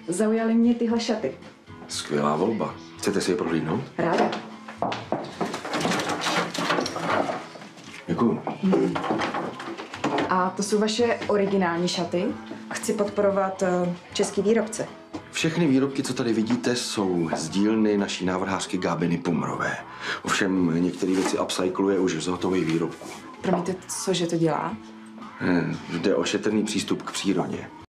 Zaujaly mě tyhle šaty. Skvělá volba. Chcete si je prohlídnout? Ráda. Děkuju. A to jsou vaše originální šaty. Chci podporovat český výrobce. Všechny výrobky, co tady vidíte, jsou z dílny naší návrhářky Gábiny Pumrové. Ovšem některé věci upcykluje už z hotových výrobků. Promiňte, cože to dělá? Jde o šetrný přístup k přírodě.